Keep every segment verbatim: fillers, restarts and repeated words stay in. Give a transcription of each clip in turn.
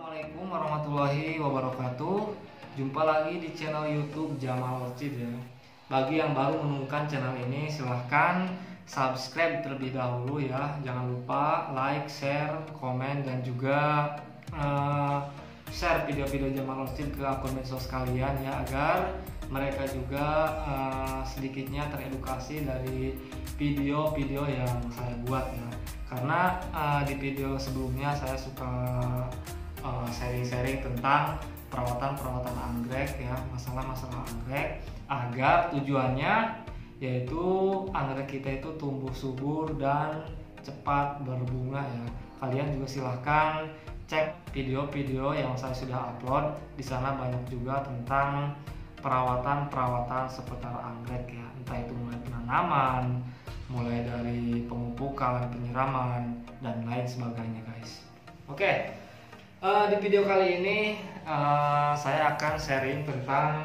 Assalamualaikum warahmatullahi wabarakatuh. Jumpa lagi di channel YouTube Jamal Orchid ya. Bagi yang baru menemukan channel ini, silahkan subscribe terlebih dahulu ya. Jangan lupa like, share, komen, dan juga uh, share video-video Jamal Orchid ke akun medsos kalian ya, agar mereka juga uh, sedikitnya teredukasi dari video-video yang saya buat ya. Karena uh, di video sebelumnya saya suka uh, sharing-sharing tentang perawatan-perawatan anggrek ya, masalah-masalah anggrek, agar tujuannya yaitu anggrek kita itu tumbuh subur dan cepat berbunga ya. Kalian juga silahkan cek video-video yang saya sudah upload. Di sana banyak juga tentang perawatan-perawatan seputar anggrek ya, entah itu mulai penanaman, mulai dari pemupukan, penyiraman, dan lain sebagainya guys. Oke, uh, di video kali ini uh, saya akan sharing tentang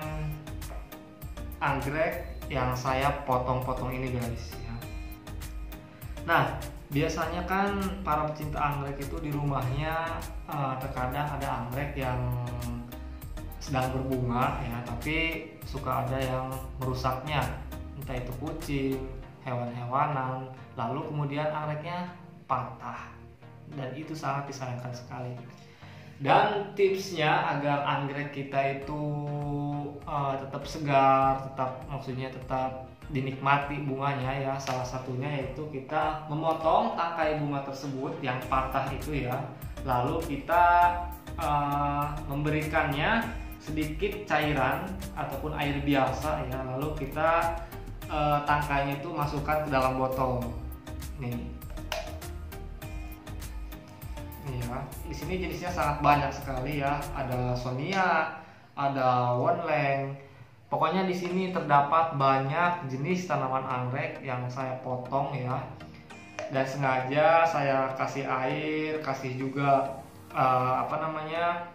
anggrek yang saya potong-potong ini guys ya. Nah, biasanya kan para pecinta anggrek itu di rumahnya uh, terkadang ada anggrek yang sedang berbunga ya, tapi suka ada yang merusaknya, entah itu kucing, hewan-hewanan, lalu kemudian anggreknya patah, dan itu sangat disayangkan sekali. Dan tipsnya agar anggrek kita itu uh, tetap segar, tetap maksudnya tetap dinikmati bunganya ya, salah satunya yaitu kita memotong tangkai bunga tersebut yang patah itu ya, lalu kita uh, memberikannya sedikit cairan ataupun air biasa ya, lalu kita Uh, tangkainya itu masukkan ke dalam botol. Nih, nih ya. Di sini jenisnya sangat banyak sekali ya. Ada Sonia, ada Wonleng. Pokoknya di sini terdapat banyak jenis tanaman anggrek yang saya potong ya. Dan sengaja saya kasih air, kasih juga uh, apa namanya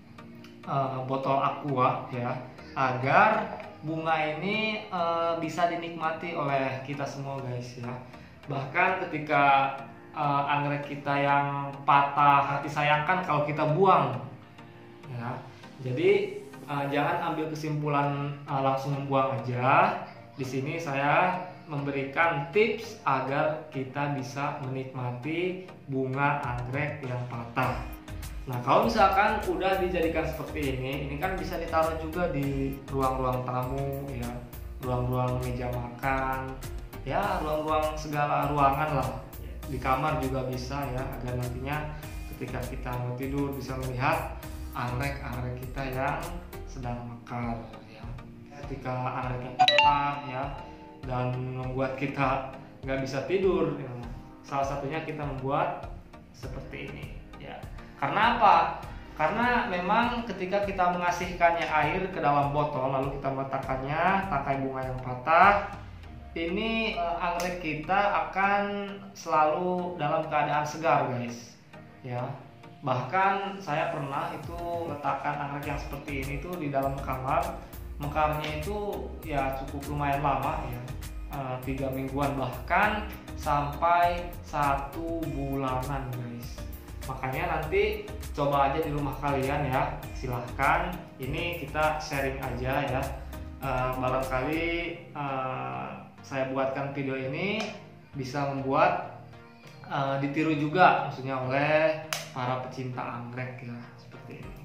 uh, botol aqua ya, agar bunga ini e, bisa dinikmati oleh kita semua guys ya. Bahkan ketika e, anggrek kita yang patah, disayangkan kalau kita buang ya. Jadi e, jangan ambil kesimpulan e, langsung membuang aja. Di sini saya memberikan tips agar kita bisa menikmati bunga anggrek yang patah. Nah, kalau misalkan udah dijadikan seperti ini, ini kan bisa ditaruh juga di ruang-ruang tamu ya, ruang-ruang meja makan, ya ruang-ruang segala ruangan lah. Di kamar juga bisa ya, agar nantinya ketika kita mau tidur bisa melihat anggrek-anggrek kita yang sedang mekar ya. Ketika anggreknya patah ya dan membuat kita nggak bisa tidur ya, salah satunya kita membuat seperti ini ya. Karena apa? Karena memang ketika kita mengasihkannya air ke dalam botol, lalu kita meletakkannya tangkai bunga yang patah, ini eh, anggrek kita akan selalu dalam keadaan segar guys ya. Bahkan saya pernah itu letakkan anggrek yang seperti ini tuh di dalam kamar, mekarnya itu ya cukup lumayan lama ya, eh, tiga mingguan bahkan sampai satu bulanan guys. Makanya nanti coba aja di rumah kalian ya, silahkan. Ini kita sharing aja ya, e, barangkali e, saya buatkan video ini bisa membuat e, ditiru juga maksudnya oleh para pecinta anggrek ya, seperti ini.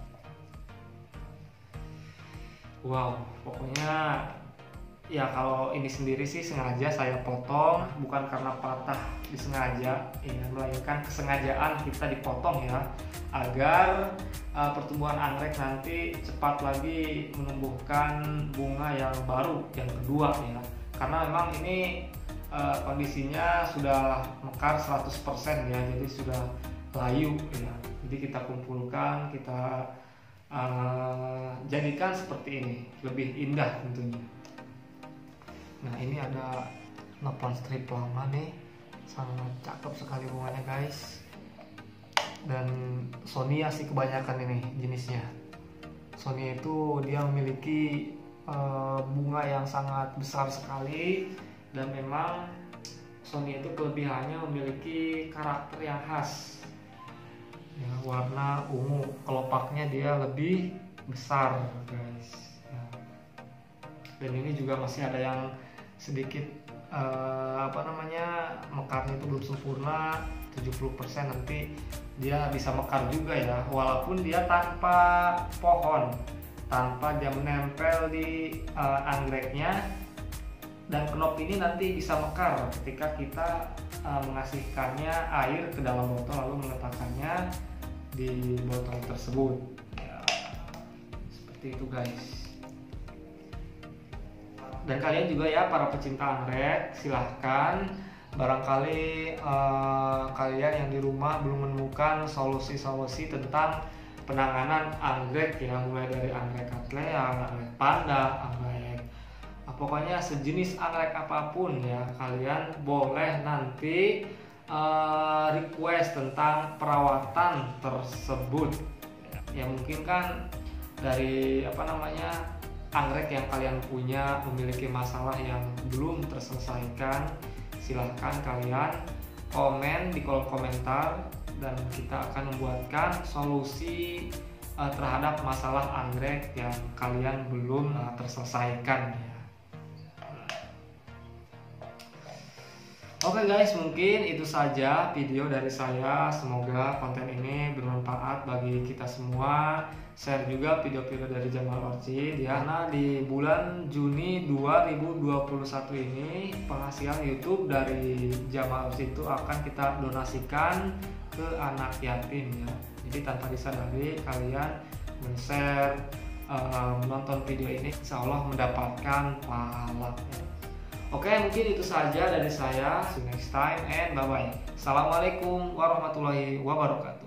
Wow, pokoknya ya kalau ini sendiri sih sengaja saya potong, bukan karena patah disengaja ya, melainkan kesengajaan kita dipotong ya, agar uh, pertumbuhan anggrek nanti cepat lagi menumbuhkan bunga yang baru, yang kedua ya. Karena memang ini uh, kondisinya sudah mekar seratus persen ya, jadi sudah layu ya. Jadi kita kumpulkan, kita uh, jadikan seperti ini, lebih indah tentunya. Nah, ini ada nopon strip lama nih, sangat cakep sekali bunganya guys. Dan Sonia sih kebanyakan ini jenisnya. Sonia itu dia memiliki uh, bunga yang sangat besar sekali, dan memang Sonia itu kelebihannya memiliki karakter yang khas. ya, warna ungu, kelopaknya dia lebih besar guys ya. Dan ini juga masih ada yang sedikit uh, apa namanya mekarnya itu belum sempurna tujuh puluh persen, nanti dia bisa mekar juga ya, walaupun dia tanpa pohon, tanpa dia menempel di uh, anggreknya. Dan knop ini nanti bisa mekar ketika kita uh, mengasihkannya air ke dalam botol lalu meletakkannya di botol tersebut ya, seperti itu guys. Dan kalian juga ya para pecinta anggrek, silahkan barangkali uh, kalian yang di rumah belum menemukan solusi-solusi tentang penanganan anggrek ya, mulai dari anggrek cattleya, anggrek panda, anggrek pokoknya sejenis anggrek apapun ya, kalian boleh nanti uh, request tentang perawatan tersebut ya. Mungkin kan dari apa namanya anggrek yang kalian punya memiliki masalah yang belum terselesaikan, silahkan kalian komen di kolom komentar dan kita akan membuatkan solusi uh, terhadap masalah anggrek yang kalian belum uh, terselesaikan ya. Oke guys, mungkin itu saja video dari saya. Semoga konten ini bermanfaat bagi kita semua. Share juga video-video dari Jamal Orchid ya. Nah, di bulan Juni dua ribu dua puluh satu ini penghasilan YouTube dari Jamal Orchid itu akan kita donasikan ke anak yatim ya. Jadi tanpa disadari kalian men-share, uh, menonton video ini, insya Allah mendapatkan pahala ya. Oke, mungkin itu saja dari saya. See you next time and bye bye. Assalamualaikum warahmatullahi wabarakatuh.